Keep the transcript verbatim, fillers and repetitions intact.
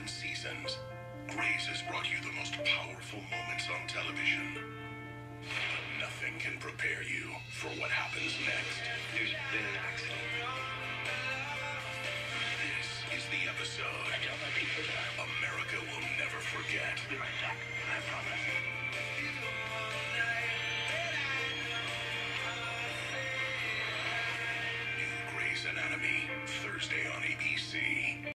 seven seasons, Grey's has brought you the most powerful moments on television. But nothing can prepare you for what happens next. There's been an accident. This is the episode I tell my people that. America will never forget. Be right back. I promise. New Grey's Anatomy, Thursday on A B C.